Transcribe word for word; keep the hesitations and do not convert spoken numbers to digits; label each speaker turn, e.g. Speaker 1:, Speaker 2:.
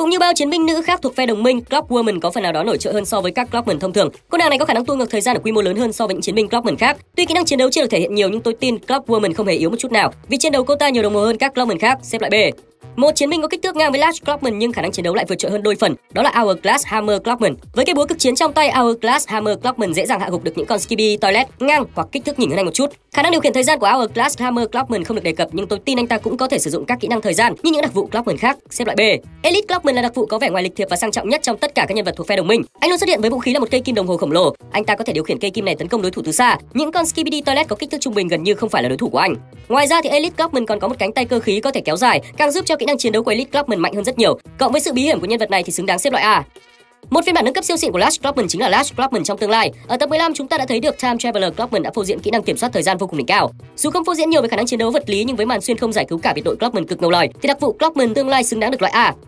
Speaker 1: Cũng như bao chiến binh nữ khác thuộc phe đồng minh, Clockwoman có phần nào đó nổi trội hơn so với các Clockman thông thường. Cô nàng này có khả năng tua ngược thời gian ở quy mô lớn hơn so với những chiến binh Clockman khác. Tuy kỹ năng chiến đấu chưa được thể hiện nhiều nhưng tôi tin Clockwoman không hề yếu một chút nào, vì trên đầu cô ta nhiều đồng hồ hơn các Clockman khác. Xếp lại B. Một chiến binh có kích thước ngang với Lash Clockman nhưng khả năng chiến đấu lại vượt trội hơn đôi phần, đó là Hourglass Hammer Clockman. Với cái búa cực chiến trong tay, Hourglass Hammer Clockman dễ dàng hạ gục được những con Skibidi Toilet ngang hoặc kích thước nhỉnh hơn anh một chút. Khả năng điều khiển thời gian của Hourglass Hammer Clockman không được đề cập nhưng tôi tin anh ta cũng có thể sử dụng các kỹ năng thời gian như những đặc vụ Clockman khác. Xếp lại B. Elite Clockman là đặc vụ có vẻ ngoài lịch thiệp và sang trọng nhất trong tất cả các nhân vật thuộc phe đồng minh. Anh luôn xuất hiện với vũ khí là một cây kim đồng hồ khổng lồ. Anh ta có thể điều khiển cây kim này tấn công đối thủ từ xa. Những con Skibidi Toilet có kích thước trung bình gần như không phải là đối thủ của anh. Ngoài ra thì Elite Clockman còn có một cánh tay cơ khí có thể kéo dài, càng giúp cho kỹ năng chiến đấu của Elite Clockman mạnh hơn rất nhiều. Cộng với sự bí hiểm của nhân vật này thì xứng đáng xếp loại A. Một phiên bản nâng cấp siêu xịn của Lash Clockman chính là Lash Clockman trong tương lai. Ở tập mười lăm chúng ta đã thấy được Time Traveler Clockman đã phô diễn kỹ năng kiểm soát thời gian vô cùng đỉnh cao. Dù không phô diễn nhiều về khả năng chiến đấu vật lý nhưng với màn xuyên không giải cứu cả biệt đội Clockman cực ngầu lòi thì đặc vụ Clockman tương lai xứng đáng được loại A.